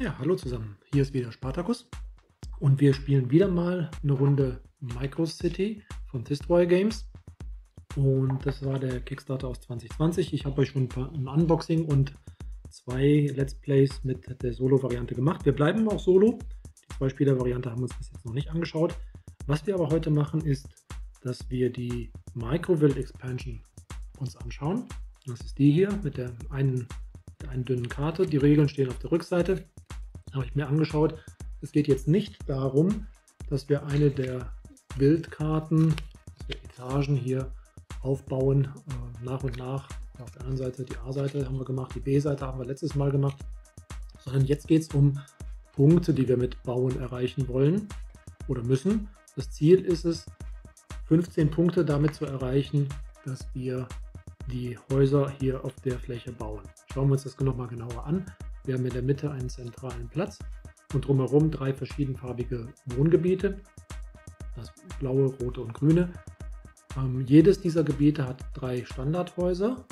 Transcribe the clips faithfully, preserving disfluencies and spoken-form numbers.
Ja, hallo zusammen. Hier ist wieder Spartacus und wir spielen wieder mal eine Runde Micro City von Destroyer Games. Und das war der Kickstarter aus zwanzig zwanzig. Ich habe euch schon ein, paar, ein Unboxing und zwei Let's Plays mit der Solo-Variante gemacht. Wir bleiben auch Solo. Die Zwei-Spieler-Variante haben wir uns bis jetzt noch nicht angeschaut. Was wir aber heute machen, ist, dass wir die Microville Expansion uns anschauen. Das ist die hier mit der einen, der einen dünnen Karte. Die Regeln stehen auf der Rückseite. Habe ich mir angeschaut. Es geht jetzt nicht darum, dass wir eine der Bildkarten, dass wir Etagen hier aufbauen, äh, nach und nach. Auf der anderen Seite die A-Seite haben wir gemacht, die B-Seite haben wir letztes Mal gemacht, sondern jetzt geht es um Punkte, die wir mit Bauen erreichen wollen oder müssen. Das Ziel ist es, fünfzehn Punkte damit zu erreichen, dass wir die Häuser hier auf der Fläche bauen. Schauen wir uns das nochmal genauer an. Wir haben in der Mitte einen zentralen Platz und drumherum drei verschiedenfarbige Wohngebiete, das blaue, rote und grüne. Ähm, jedes dieser Gebiete hat drei Standardhäuser,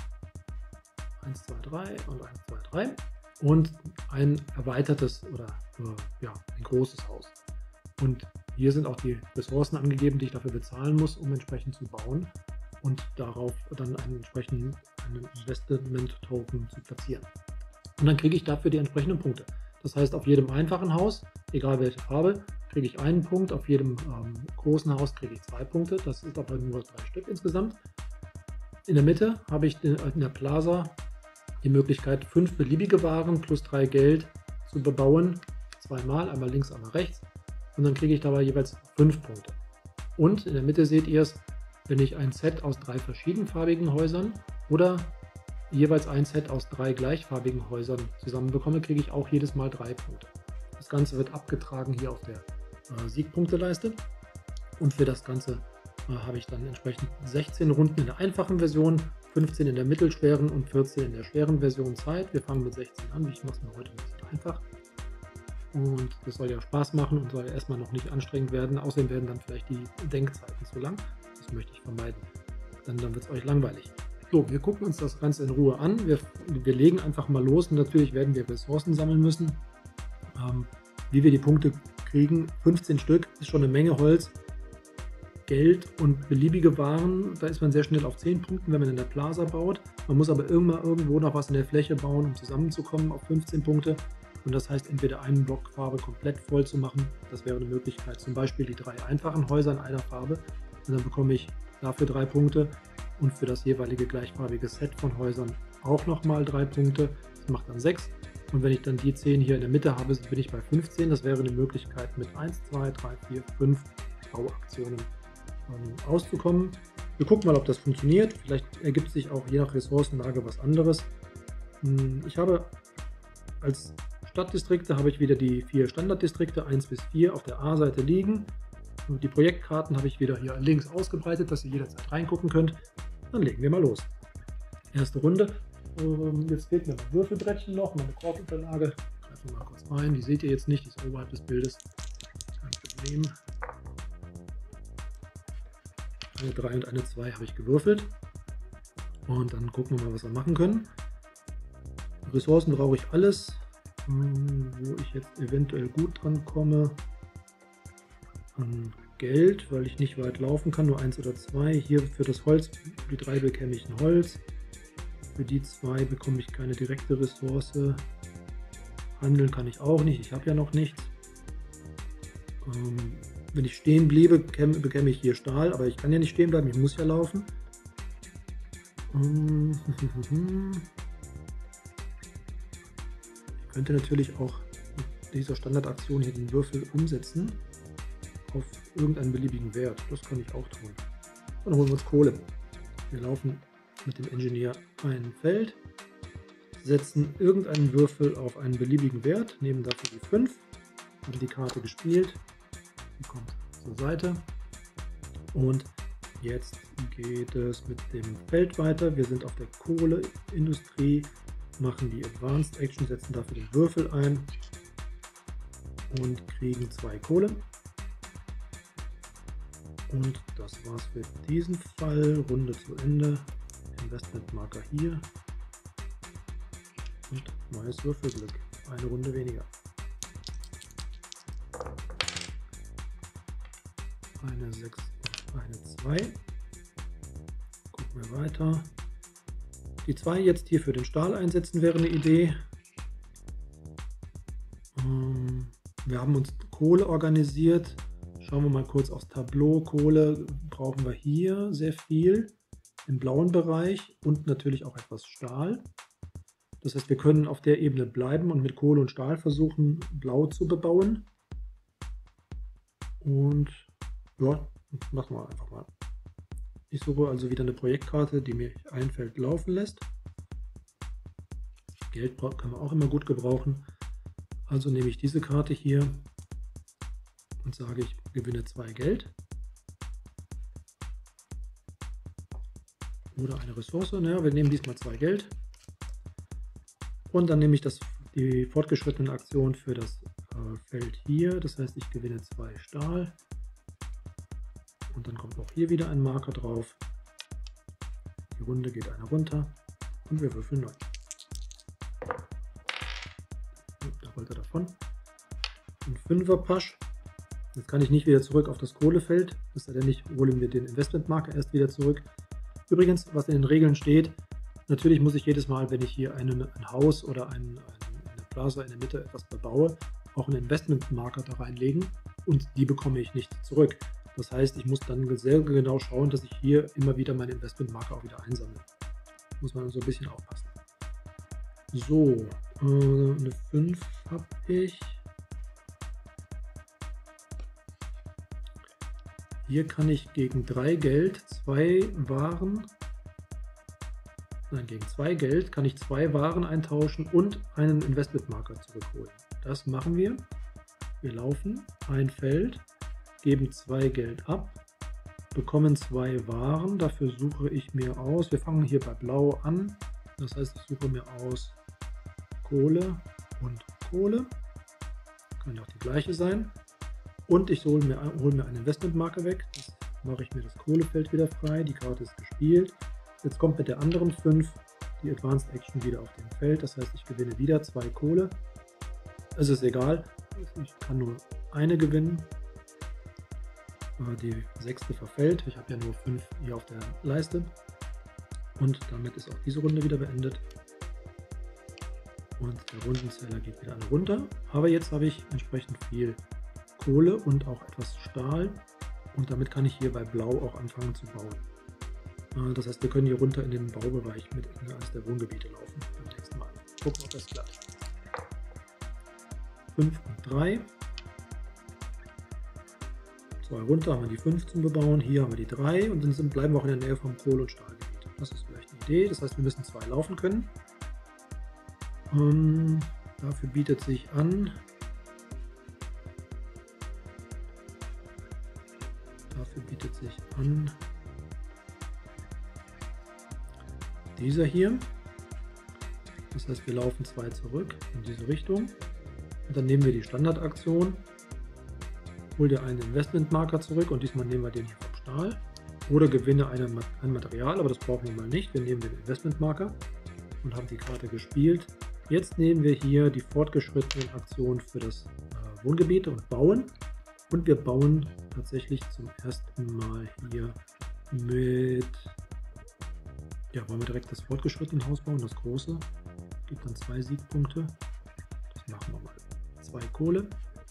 eins, zwei, drei und eins, zwei, drei und ein erweitertes oder äh, ja, ein großes Haus. Und hier sind auch die Ressourcen angegeben, die ich dafür bezahlen muss, um entsprechend zu bauen und darauf dann einen entsprechenden einen Investment-Token zu platzieren. Und dann kriege ich dafür die entsprechenden Punkte. Das heißt, auf jedem einfachen Haus, egal welche Farbe, kriege ich einen Punkt. Auf jedem ähm, großen Haus kriege ich zwei Punkte. Das ist aber nur drei Stück insgesamt. In der Mitte habe ich in der Plaza die Möglichkeit, fünf beliebige Waren plus drei Geld zu bebauen. Zweimal, einmal links, einmal rechts. Und dann kriege ich dabei jeweils fünf Punkte. Und in der Mitte seht ihr es, wenn ich ein Set aus drei verschiedenfarbigen Häusern oder jeweils ein Set aus drei gleichfarbigen Häusern zusammenbekomme, kriege ich auch jedes Mal drei Punkte. Das Ganze wird abgetragen hier auf der äh, Siegpunkteleiste und für das Ganze äh, habe ich dann entsprechend sechzehn Runden in der einfachen Version, fünfzehn in der mittelschweren und vierzehn in der schweren Version Zeit. Wir fangen mit sechzehn an, ich mache es mir heute ein bisschen einfach. Und das soll ja Spaß machen und soll ja erstmal noch nicht anstrengend werden. Außerdem werden dann vielleicht die Denkzeiten zu lang. Das möchte ich vermeiden. Dann, dann wird es euch langweilig. So, wir gucken uns das Ganze in Ruhe an. Wir, wir legen einfach mal los und natürlich werden wir Ressourcen sammeln müssen. Ähm, wie wir die Punkte kriegen, fünfzehn Stück ist schon eine Menge Holz. Geld und beliebige Waren, da ist man sehr schnell auf zehn Punkten, wenn man in der Plaza baut. Man muss aber irgendwann irgendwo noch was in der Fläche bauen, um zusammenzukommen auf fünfzehn Punkte. Und das heißt, entweder einen Block Farbe komplett voll zu machen, das wäre eine Möglichkeit, zum Beispiel die drei einfachen Häuser in einer Farbe. Und dann bekomme ich dafür drei Punkte. Und für das jeweilige gleichfarbige Set von Häusern auch nochmal drei Punkte. Das macht dann sechs. Und wenn ich dann die zehn hier in der Mitte habe, bin ich bei fünfzehn. Das wäre eine Möglichkeit, mit eins, zwei, drei, vier, fünf Bauaktionen ähm, auszukommen. Wir gucken mal, ob das funktioniert. Vielleicht ergibt sich auch je nach Ressourcenlage was anderes. Ich habe als Stadtdistrikte habe ich wieder die vier Standarddistrikte eins bis vier auf der A-Seite liegen. Und die Projektkarten habe ich wieder hier links ausgebreitet, dass ihr jederzeit reingucken könnt. Dann legen wir mal los. Erste Runde. Jetzt fehlt mir mein Würfelbrettchen noch, meine Korbunterlage. Greifen wir mal kurz rein. Die seht ihr jetzt nicht, die ist oberhalb des Bildes. Kein Problem. Eine drei und eine zwei habe ich gewürfelt. Und dann gucken wir mal, was wir machen können. Ressourcen brauche ich alles. Wo ich jetzt eventuell gut dran komme. An Geld, weil ich nicht weit laufen kann, nur eins oder zwei. Hier für das Holz, für die drei bekäme ich ein Holz. Für die zwei bekomme ich keine direkte Ressource. Handeln kann ich auch nicht, ich habe ja noch nichts. Ähm, wenn ich stehen bliebe, bekäme, bekäme ich hier Stahl, aber ich kann ja nicht stehen bleiben, ich muss ja laufen. Ähm, ich könnte natürlich auch mit dieser Standardaktion hier den Würfel umsetzen auf irgendeinen beliebigen Wert. Das kann ich auch tun. Dann holen wir uns Kohle. Wir laufen mit dem Engineer ein Feld, setzen irgendeinen Würfel auf einen beliebigen Wert, nehmen dafür die fünf, haben die Karte gespielt, die kommt zur Seite und jetzt geht es mit dem Feld weiter. Wir sind auf der Kohleindustrie, machen die Advanced Action, setzen dafür den Würfel ein und kriegen zwei Kohle. Und das war's für diesen Fall. Runde zu Ende. Investmentmarker hier. Und neues Würfelglück. Eine Runde weniger. eine sechs und eine zwei. Gucken wir weiter. Die zwei jetzt hier für den Stahl einsetzen wäre eine Idee. Ähm, wir haben uns Kohle organisiert. Schauen wir mal kurz aufs Tableau. Kohle brauchen wir hier sehr viel im blauen Bereich und natürlich auch etwas Stahl. Das heißt, wir können auf der Ebene bleiben und mit Kohle und Stahl versuchen, blau zu bebauen. Und ja, machen wir einfach mal. Ich suche also wieder eine Projektkarte, die mir ein Feld laufen lässt. Geld kann man auch immer gut gebrauchen. Also nehme ich diese Karte hier und sage, ich gewinne zwei Geld. Oder eine Ressource. Naja, wir nehmen diesmal zwei Geld. Und dann nehme ich das, die fortgeschrittene Aktion für das äh, Feld hier. Das heißt, ich gewinne zwei Stahl. Und dann kommt auch hier wieder ein Marker drauf. Die Runde geht eine runter. Und wir würfeln neu. Da rollt er davon. Ein Fünfer Pasch. Jetzt kann ich nicht wieder zurück auf das Kohlefeld. Das sei denn, ich hole mir den Investmentmarker erst wieder zurück. Übrigens, was in den Regeln steht, natürlich muss ich jedes Mal, wenn ich hier einen, ein Haus oder ein, ein, eine Plaza in der Mitte etwas bebaue, auch einen Investmentmarker da reinlegen und die bekomme ich nicht zurück. Das heißt, ich muss dann sehr genau schauen, dass ich hier immer wieder meine Investmentmarker auch wieder einsammle. Muss man so ein bisschen aufpassen. So, äh, eine fünf habe ich. Hier kann ich gegen drei Geld zwei Waren, nein, gegen zwei Geld kann ich zwei Waren eintauschen und einen Investmentmarker zurückholen. Das machen wir. Wir laufen ein Feld, geben zwei Geld ab, bekommen zwei Waren. Dafür suche ich mir aus, wir fangen hier bei Blau an. Das heißt, ich suche mir aus Kohle und Kohle. Kann ja auch die gleiche sein. Und ich hole mir, hole mir einen Investmentmarker weg. Das mache ich mir das Kohlefeld wieder frei. Die Karte ist gespielt. Jetzt kommt mit der anderen fünf die Advanced Action wieder auf dem Feld. Das heißt, ich gewinne wieder zwei Kohle. Es ist egal. Ich kann nur eine gewinnen. Die sechste verfällt. Ich habe ja nur fünf hier auf der Leiste. Und damit ist auch diese Runde wieder beendet. Und der Rundenzähler geht wieder alle runter. Aber jetzt habe ich entsprechend viel Kohle und auch etwas Stahl und damit kann ich hier bei Blau auch anfangen zu bauen. Das heißt, wir können hier runter in den Baubereich mit in eines der Wohngebiete laufen beim nächsten Mal. Gucken, ob das klappt. fünf und drei. zwei runter haben wir die fünf zum Bebauen, hier haben wir die drei und dann sind, bleiben wir auch in der Nähe vom Kohle- und Stahlgebiet. Das ist vielleicht eine Idee, das heißt, wir müssen zwei laufen können. Ähm, dafür bietet sich an, Dafür bietet sich an dieser hier. Das heißt, wir laufen zwei zurück in diese Richtung. Und dann nehmen wir die Standardaktion, hol dir einen Investmentmarker zurück und diesmal nehmen wir den hier vom Stahl. Oder gewinne eine, ein Material, aber das brauchen wir mal nicht. Wir nehmen den Investmentmarker und haben die Karte gespielt. Jetzt nehmen wir hier die fortgeschrittenen Aktionen für das äh, Wohngebiet und bauen. Und wir bauen tatsächlich zum ersten Mal hier mit, ja, wollen wir direkt das fortgeschrittene Haus bauen, das große, gibt dann zwei Siegpunkte. Das machen wir mal. Zwei Kohle,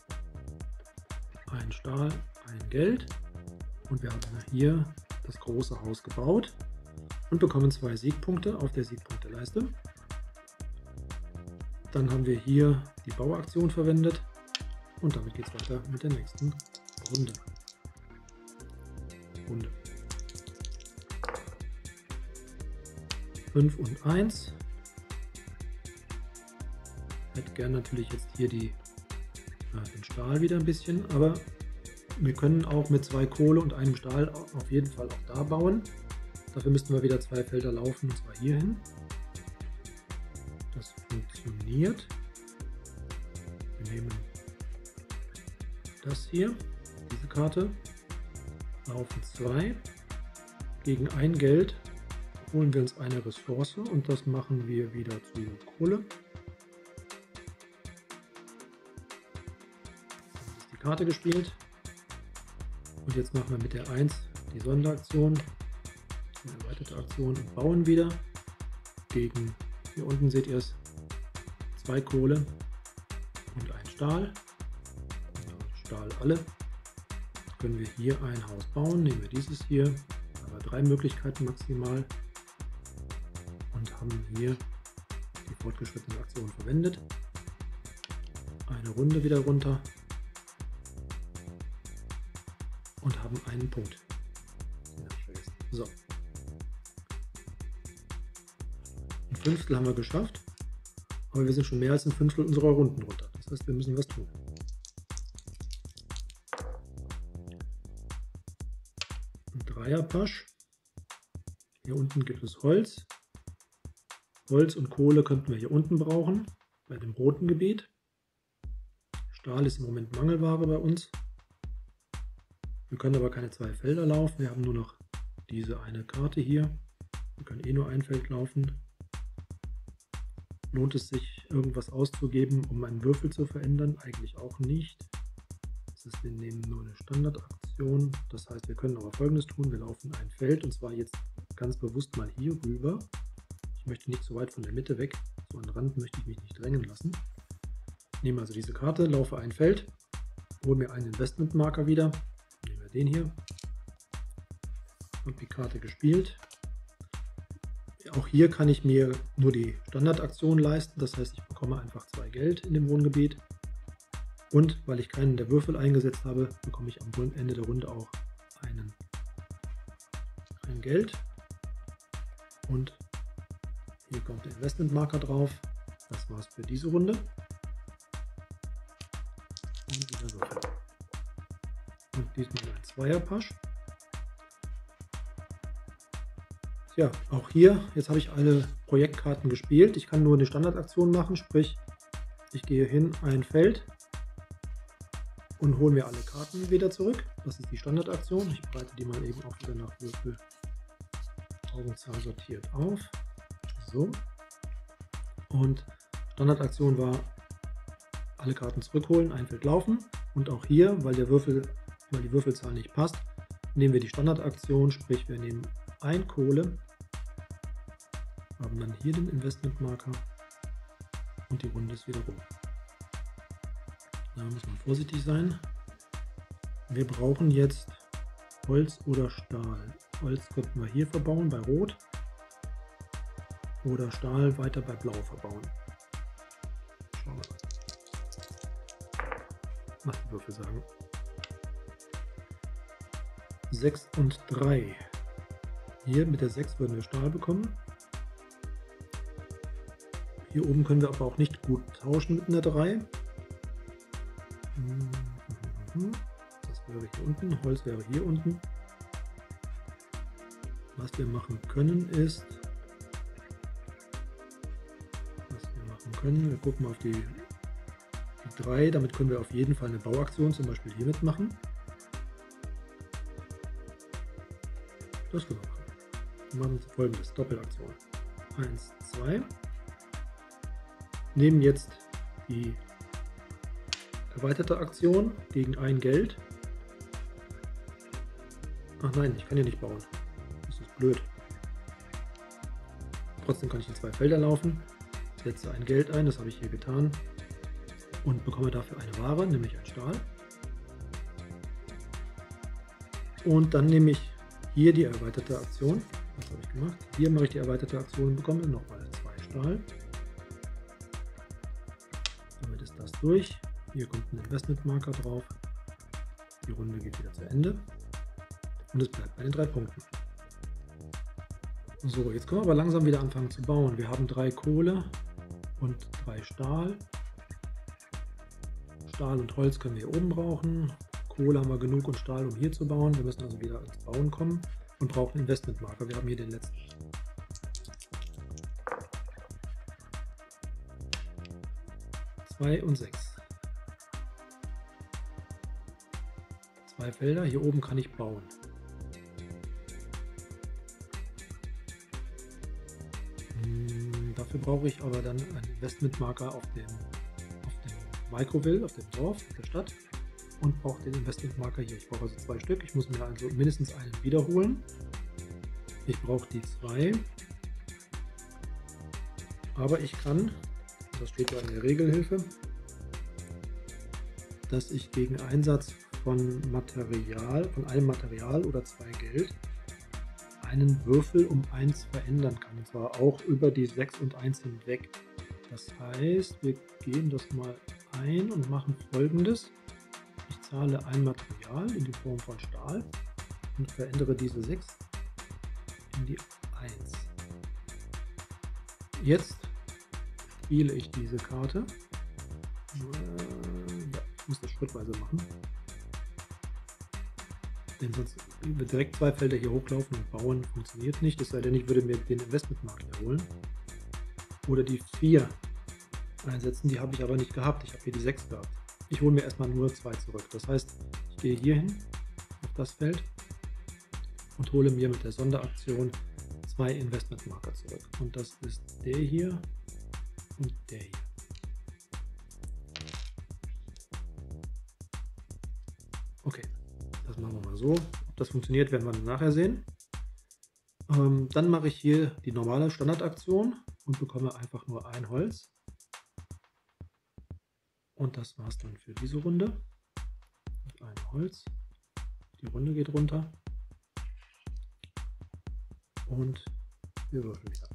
ein Stahl, ein Geld und wir haben hier das große Haus gebaut und bekommen zwei Siegpunkte auf der Siegpunkteleiste. Dann haben wir hier die Bauaktion verwendet. Und damit geht es weiter mit der nächsten Runde. Runde. fünf und eins. Ich hätte gerne natürlich jetzt hier die, äh, den Stahl wieder ein bisschen, aber wir können auch mit zwei Kohle und einem Stahl auf jeden Fall auch da bauen. Dafür müssten wir wieder zwei Felder laufen, und zwar hier hin. Das funktioniert. Wir nehmen das hier, diese Karte, laufen zwei, gegen ein Geld holen wir uns eine Ressource und das machen wir wieder zu Kohle. Dann ist die Karte gespielt Und jetzt machen wir mit der eins die Sonderaktion, die erweiterte Aktion und bauen wieder gegen, hier unten seht ihr es, zwei Kohle und ein Stahl. Stahl alle. Können wir hier ein Haus bauen, nehmen wir dieses hier, aber drei Möglichkeiten maximal und haben hier die fortgeschrittene Aktion verwendet. Eine Runde wieder runter und haben einen Punkt. Den habe ich vergessen. So. Ein Fünftel haben wir geschafft, aber wir sind schon mehr als ein Fünftel unserer Runden runter. Das heißt, wir müssen was tun. Ein Dreierpasch. Hier unten gibt es Holz. Holz und Kohle könnten wir hier unten brauchen, bei dem roten Gebiet. Stahl ist im Moment Mangelware bei uns. Wir können aber keine zwei Felder laufen. Wir haben nur noch diese eine Karte hier. Wir können eh nur ein Feld laufen. Lohnt es sich, irgendwas auszugeben, um einen Würfel zu verändern? Eigentlich auch nicht. Das ist, wir nehmen nur eine Standardaktion. Das heißt, wir können aber Folgendes tun. Wir laufen ein Feld und zwar jetzt ganz bewusst mal hier rüber. Ich möchte nicht so weit von der Mitte weg. So an den Rand möchte ich mich nicht drängen lassen. Ich nehme also diese Karte, laufe ein Feld, hole mir einen Investmentmarker wieder. Nehmen wir den hier. Und die Karte gespielt. Auch hier kann ich mir nur die Standardaktion leisten. Das heißt, ich bekomme einfach zwei Geld in dem Wohngebiet. Und weil ich keinen der Würfel eingesetzt habe, bekomme ich am Ende der Runde auch einen, ein Geld. Und hier kommt der Investmentmarker drauf. Das war's für diese Runde. Und wieder Würfel. Und diesmal ein Zweierpasch. Ja, auch hier, jetzt habe ich alle Projektkarten gespielt. Ich kann nur eine Standardaktion machen, sprich, ich gehe hin, ein Feld und hole mir alle Karten wieder zurück. Das ist die Standardaktion. Ich breite die mal eben auch wieder nach Würfel Augenzahl sortiert auf. So. Und Standardaktion war, alle Karten zurückholen, ein Feld laufen. Und auch hier, weil, der Würfel, weil die Würfelzahl nicht passt, nehmen wir die Standardaktion, sprich wir nehmen ein Kohle, haben dann hier den Investmentmarker und die Runde ist wieder rum. Da muss man vorsichtig sein. Wir brauchen jetzt Holz oder Stahl. Holz könnten wir hier verbauen bei Rot oder Stahl weiter bei Blau verbauen. Schauen wir mal. Was die Würfel sagen. sechs und drei. Hier mit der sechs würden wir Stahl bekommen. Hier oben können wir aber auch nicht gut tauschen mit einer drei. Das wäre hier unten, Holz wäre hier unten. Was wir machen können ist, was wir machen können, wir gucken mal auf die, die drei, damit können wir auf jeden Fall eine Bauaktion zum Beispiel hier mitmachen. Das können wir machen. Wir machen folgendes, Doppelaktion. eins, zwei. Nehmen jetzt die erweiterte Aktion gegen ein Geld. Ach nein, ich kann hier nicht bauen. Das ist blöd. Trotzdem kann ich in zwei Felder laufen. Setze ein Geld ein, das habe ich hier getan. Und bekomme dafür eine Ware, nämlich ein Stahl. Und dann nehme ich hier die erweiterte Aktion. Was habe ich gemacht? Hier mache ich die erweiterte Aktion und bekomme nochmal zwei Stahl. Damit ist das durch. Hier kommt ein Investmentmarker drauf. Die Runde geht wieder zu Ende. Und es bleibt bei den drei Punkten. So, jetzt können wir aber langsam wieder anfangen zu bauen. Wir haben drei Kohle und drei Stahl. Stahl und Holz können wir hier oben brauchen. Kohle haben wir genug und Stahl, um hier zu bauen. Wir müssen also wieder ins Bauen kommen und brauchen Investmentmarker. Wir haben hier den letzten. zwei und sechs. Zwei Felder. Hier oben kann ich bauen. Hm, dafür brauche ich aber dann einen Investmentmarker auf dem, auf dem Microville, auf dem Dorf, auf der Stadt. und brauche den Investmentmarker hier. Ich brauche also zwei Stück. Ich muss mir also mindestens einen wiederholen. Ich brauche die zwei. Aber ich kann, das steht ja in der Regelhilfe, dass ich gegen Einsatz von Material, von einem Material oder zwei Geld, einen Würfel um eins verändern kann. Und zwar auch über die sechs und eins hinweg. Das heißt, wir gehen das mal ein und machen Folgendes. Ich zahle ein Material in die Form von Stahl und verändere diese sechs in die eins. Jetzt spiele ich diese Karte. Äh, ja, ich muss das schrittweise machen. Denn sonst wird direkt zwei Felder hier hochlaufen und bauen funktioniert nicht. Es sei denn, ich würde mir den Investmentmarkt holen. Oder die vier einsetzen, die habe ich aber nicht gehabt. Ich habe hier die sechs gehabt. Ich hole mir erstmal nur zwei zurück. Das heißt, ich gehe hier hin auf das Feld und hole mir mit der Sonderaktion zwei Investmentmarker zurück. Und das ist der hier und der hier. Okay, das machen wir mal so. Ob das funktioniert, werden wir nachher sehen. Ähm, dann mache ich hier die normale Standardaktion und bekomme einfach nur ein Holz. Und das war es dann für diese Runde. Mit einem Holz. Die Runde geht runter. Und wir würfeln wieder.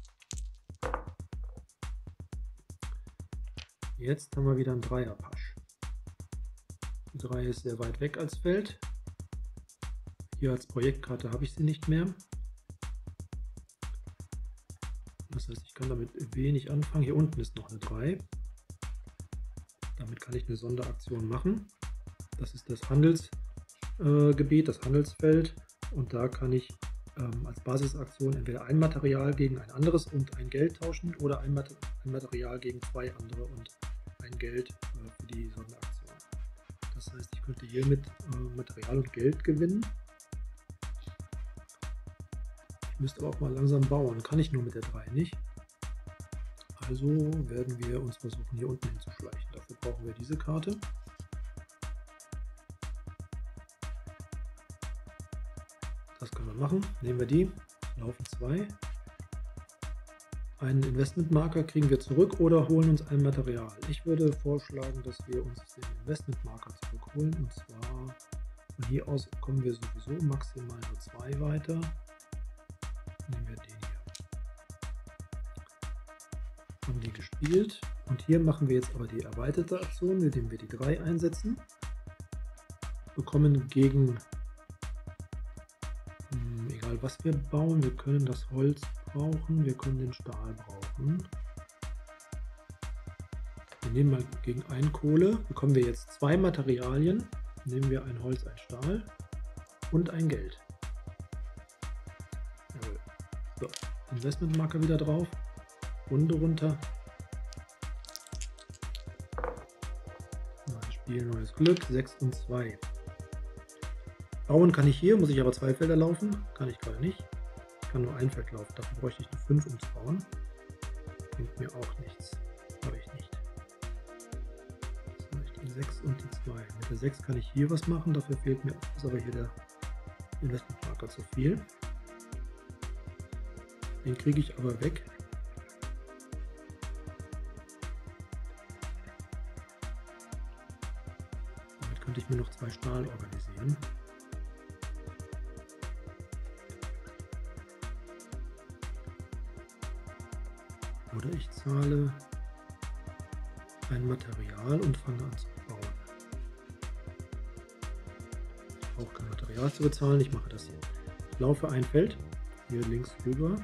Jetzt haben wir wieder einen Dreierpasch. Die drei ist sehr weit weg als Feld. Hier als Projektkarte habe ich sie nicht mehr. Das heißt, ich kann damit wenig anfangen. Hier unten ist noch eine drei. Damit kann ich eine Sonderaktion machen. Das ist das Handelsgebiet, äh, das Handelsfeld. Und da kann ich ähm, als Basisaktion entweder ein Material gegen ein anderes und ein Geld tauschen oder ein, Mat ein Material gegen zwei andere und ein Geld äh, für die Sonderaktion. Das heißt, ich könnte hier mit äh, Material und Geld gewinnen. Ich müsste aber auch mal langsam bauen. Kann ich nur mit der drei nicht. Also werden wir uns versuchen, hier unten hinzuschleichen. Dafür brauchen wir diese Karte. Das können wir machen. Nehmen wir die. Laufen zwei. Einen Investmentmarker kriegen wir zurück oder holen uns ein Material. Ich würde vorschlagen, dass wir uns den Investmentmarker zurückholen. Und zwar von hier aus kommen wir sowieso maximal nur zwei weiter. Nehmen wir den hier. Haben die gespielt. Und hier machen wir jetzt aber die erweiterte Aktion, indem wir die drei einsetzen. Bekommen gegen, mh, egal was wir bauen, wir können das Holz brauchen, wir können den Stahl brauchen. Wir nehmen mal gegen ein Kohle, bekommen wir jetzt zwei Materialien. Nehmen wir ein Holz, ein Stahl und ein Geld. Jawohl. So, Investmentmarker wieder drauf. Runde runter. Neues Spiel, neues Glück. sechs und zwei. Bauen kann ich hier, muss ich aber zwei Felder laufen. Kann ich gerade nicht. Ich kann nur ein Feld laufen. Dafür bräuchte ich eine fünf, um zu bauen. Bringt mir auch nichts. Habe ich nicht. Jetzt habe ich die sechs und die zwei. Mit der sechs kann ich hier was machen. Dafür fehlt mir ist aber hier der Investmentmarker zu viel. Den kriege ich aber weg. Könnte ich mir noch zwei Stahl organisieren. Oder ich zahle ein Material und fange an zu bauen. Ich brauche kein Material zu bezahlen, ich mache das hier. Ich laufe ein Feld, hier links rüber,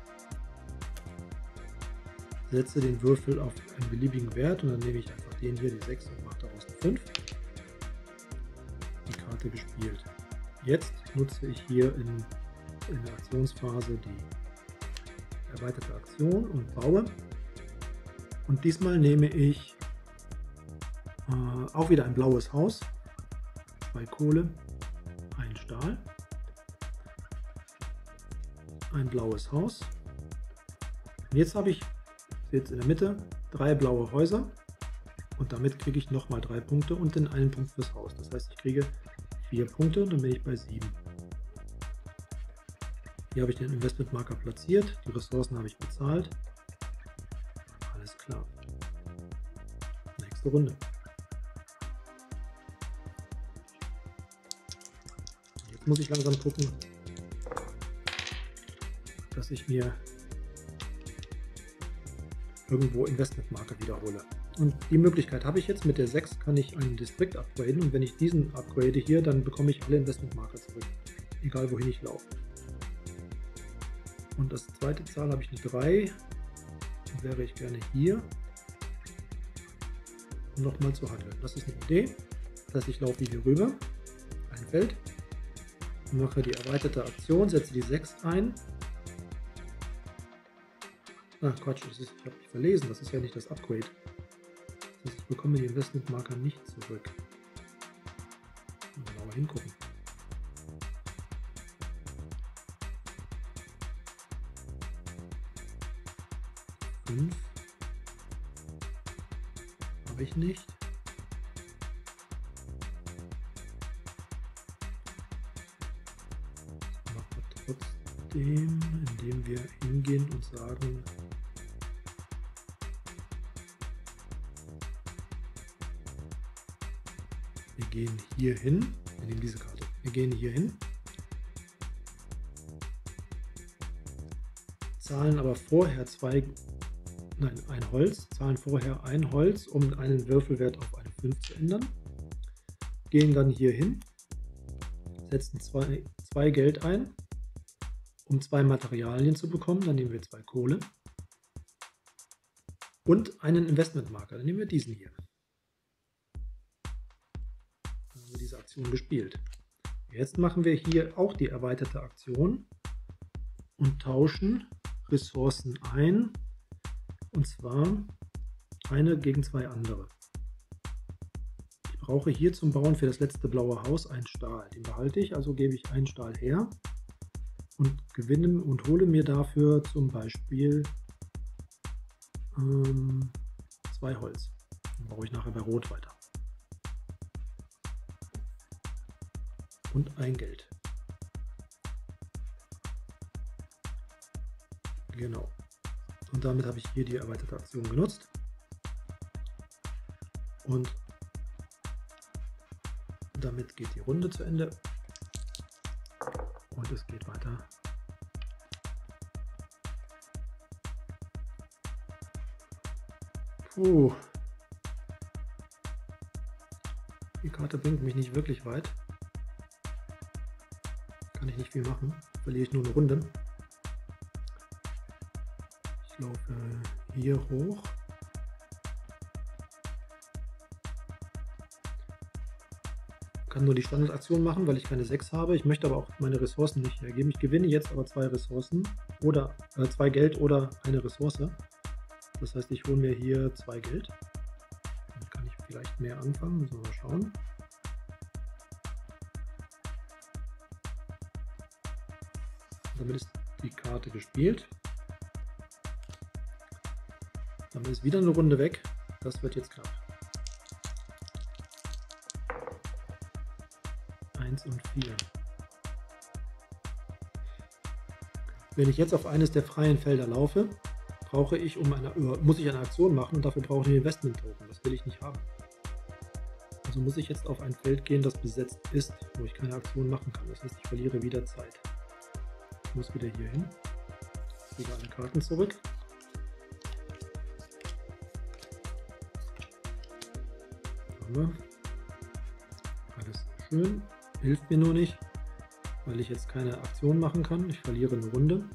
setze den Würfel auf einen beliebigen Wert und dann nehme ich einfach den hier, die sechs, und mache daraus eine fünf. Gespielt. Jetzt nutze ich hier in, in der Aktionsphase die erweiterte Aktion und baue. Und diesmal nehme ich äh, auch wieder ein blaues Haus, zwei Kohle, ein Stahl, ein blaues Haus. Und jetzt habe ich jetzt in der Mitte drei blaue Häuser Und damit kriege ich nochmal drei Punkte und den einen Punkt fürs Haus. Das heißt, ich kriege vier Punkte und dann bin ich bei sieben. Hier habe ich den Investmentmarker platziert, die Ressourcen habe ich bezahlt. Alles klar. Nächste Runde. Jetzt muss ich langsam gucken, dass ich mir irgendwo Investmentmarker wiederhole. Und die Möglichkeit habe ich jetzt. Mit der sechs kann ich einen Distrikt upgraden und wenn ich diesen upgrade hier, dann bekomme ich alle Investmentmarker zurück, egal wohin ich laufe. Und als zweite Zahl habe ich eine drei, dann wäre ich gerne hier, um nochmal zu handeln. Das ist eine Idee. Das heißt, ich laufe hier rüber, ein Feld, mache die erweiterte Aktion, setze die sechs ein. Ah, Quatsch, das ist, ich habe mich verlesen, das ist ja nicht das Upgrade. Das heißt, ich bekomme die Investmentmarker nicht zurück. Mal genauer hingucken. fünf habe ich nicht. Das machen wir trotzdem, indem wir hingehen und sagen, wir gehen hier hin, wir nehmen diese Karte, wir gehen hier hin, zahlen aber vorher zwei, nein, ein Holz, zahlen vorher ein Holz, um einen Würfelwert auf eine fünf zu ändern, gehen dann hier hin, setzen zwei, zwei Geld ein, um zwei Materialien zu bekommen, dann nehmen wir zwei Kohle und einen Investmentmarker, dann nehmen wir diesen hier. Dann haben wir diese Aktion gespielt. Jetzt machen wir hier auch die erweiterte Aktion und tauschen Ressourcen ein, und zwar eine gegen zwei andere. Ich brauche hier zum Bauen für das letzte blaue Haus einen Stahl. Den behalte ich, also gebe ich einen Stahl her und gewinne und hole mir dafür zum Beispiel ähm, zwei Holz. Dann baue ich nachher bei Rot weiter. Und ein Geld. Genau. Und damit habe ich hier die erweiterte Aktion genutzt. Und damit geht die Runde zu Ende. Und es geht weiter. Puh. Die Karte bringt mich nicht wirklich weit. Kann ich nicht viel machen. Verliere ich nur eine Runde. Ich laufe hier hoch. Kann nur die Standardaktion machen, weil ich keine sechs habe. Ich möchte aber auch meine Ressourcen nicht hergeben. Ich gewinne jetzt aber zwei Ressourcen oder äh, zwei Geld oder eine Ressource. Das heißt, ich hole mir hier zwei Geld. Dann kann ich vielleicht mehr anfangen. Müssen wir mal schauen. Damit ist die Karte gespielt. Damit ist wieder eine Runde weg. Das wird jetzt knapp. eins und vier. Wenn ich jetzt auf eines der freien Felder laufe, brauche ich um eine, muss ich eine Aktion machen und dafür brauche ich einen Investment-Token. Das will ich nicht haben. Also muss ich jetzt auf ein Feld gehen, das besetzt ist, wo ich keine Aktion machen kann. Das heißt, ich verliere wieder Zeit. Ich muss wieder hier hin. Wieder alle Karten zurück. Haben wir. Alles schön. Hilft mir nur nicht, weil ich jetzt keine Aktion machen kann. Ich verliere eine Runde.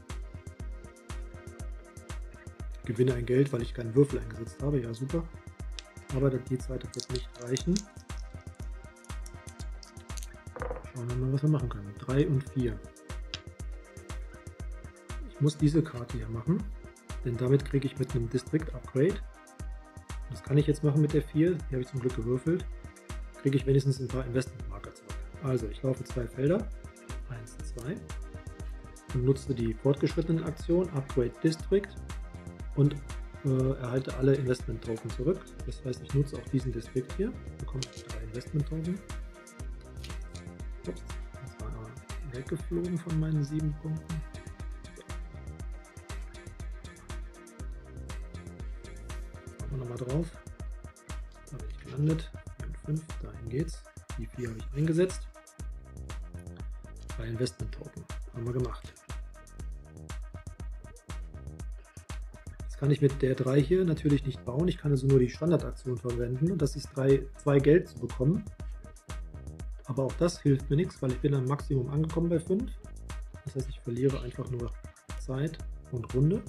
Ich gewinne ein Geld, weil ich keinen Würfel eingesetzt habe. Ja, super. Aber die Zeit wird nicht reichen. Schauen wir mal, was wir machen können. drei und vier. Ich muss diese Karte hier machen, denn damit kriege ich mit einem District Upgrade. Das kann ich jetzt machen mit der vier. Die habe ich zum Glück gewürfelt. Kriege ich wenigstens ein paar Investmentmarker zurück. Also ich laufe zwei Felder, eins, zwei, und nutze die fortgeschrittenen Aktionen, Upgrade District und äh, erhalte alle Investment-Token zurück. Das heißt, ich nutze auch diesen Distrikt hier, bekomme drei Investment-Token. Ups, das war weggeflogen von meinen sieben Punkten. Schauen wir nochmal drauf. Da bin ich gelandet. vier und fünf, dahin geht's. Die vier habe ich eingesetzt. Drei Investment-Token haben wir gemacht. Jetzt kann ich mit der drei hier natürlich nicht bauen. Ich kann also nur die Standardaktion verwenden. Und das ist zwei Geld zu bekommen. Aber auch das hilft mir nichts, weil ich bin am Maximum angekommen bei fünf. Das heißt, ich verliere einfach nur Zeit und Runde.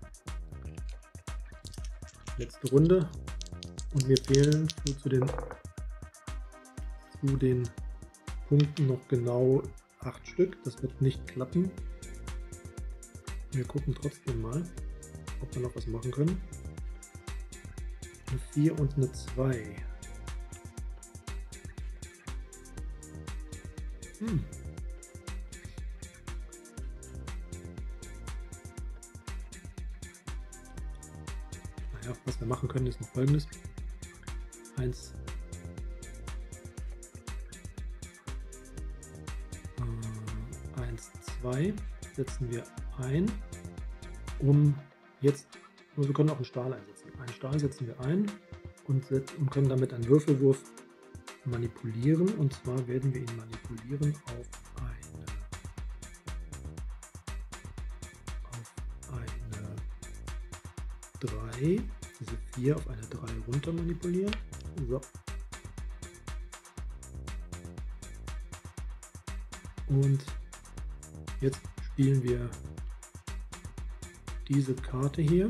Letzte Runde. Und mir fehlen zu den, zu den Punkten noch genau acht Stück. Das wird nicht klappen. Wir gucken trotzdem mal, ob wir noch was machen können. Eine vier und eine zwei. Hm. Naja, was wir machen können, ist noch Folgendes. eins, äh, eins, zwei setzen wir ein, um jetzt, wir können auch einen Stahl einsetzen. Einen Stahl setzen wir ein und, und können damit einen Würfelwurf manipulieren, und zwar werden wir ihn manipulieren auf eine, auf eine drei, diese vier auf eine drei runter manipulieren. So. Und jetzt spielen wir diese Karte hier,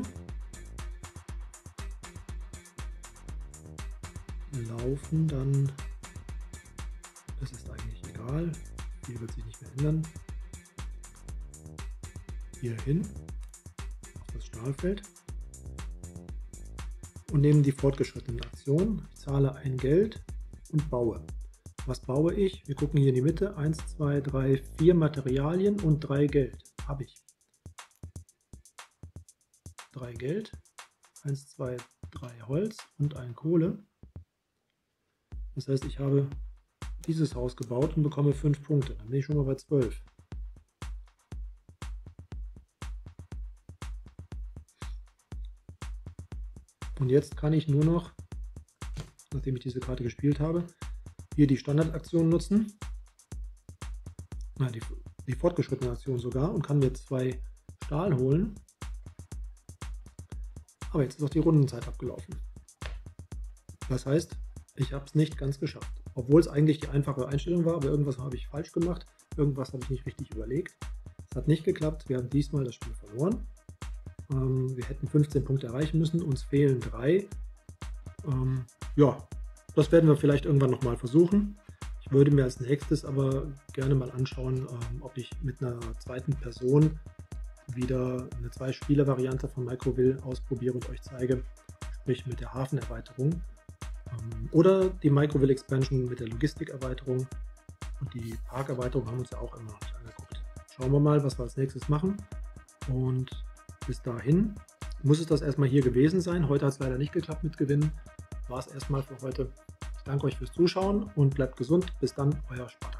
laufen dann, das ist eigentlich egal, hier wird sich nicht mehr ändern, hier hin auf das Stahlfeld und nehmen die fortgeschrittenen Aktionen. Ich zahle ein Geld und baue. Was baue ich? Wir gucken hier in die Mitte, eins, zwei, drei, vier Materialien und drei Geld. Habe ich. drei Geld, eins, zwei, drei Holz und ein Kohle. Das heißt, ich habe dieses Haus gebaut und bekomme fünf Punkte. Dann bin ich schon mal bei zwölf. Und jetzt kann ich nur noch, nachdem ich diese Karte gespielt habe, hier die Standardaktion nutzen. Nein, die, die fortgeschrittene Aktion sogar, und kann mir zwei Stahl holen. Aber jetzt ist auch die Rundenzeit abgelaufen. Das heißt, ich habe es nicht ganz geschafft. Obwohl es eigentlich die einfache Einstellung war, aber irgendwas habe ich falsch gemacht. Irgendwas habe ich nicht richtig überlegt. Es hat nicht geklappt. Wir haben diesmal das Spiel verloren. Ähm, wir hätten fünfzehn Punkte erreichen müssen. Uns fehlen drei. Ähm, ja, das werden wir vielleicht irgendwann nochmal versuchen. Ich würde mir als nächstes aber gerne mal anschauen, ähm, ob ich mit einer zweiten Person wieder eine Zwei-Spieler-Variante von Microville ausprobiere und euch zeige, sprich mit der Hafenerweiterung. Oder die Microville Expansion mit der Logistikerweiterung, und die Parkerweiterung haben wir uns ja auch immer noch nicht angeguckt. Schauen wir mal, was wir als nächstes machen, und bis dahin muss es das erstmal hier gewesen sein. Heute hat es leider nicht geklappt mit Gewinnen. War es erstmal für heute. Ich danke euch fürs Zuschauen und bleibt gesund. Bis dann, euer Spartakus.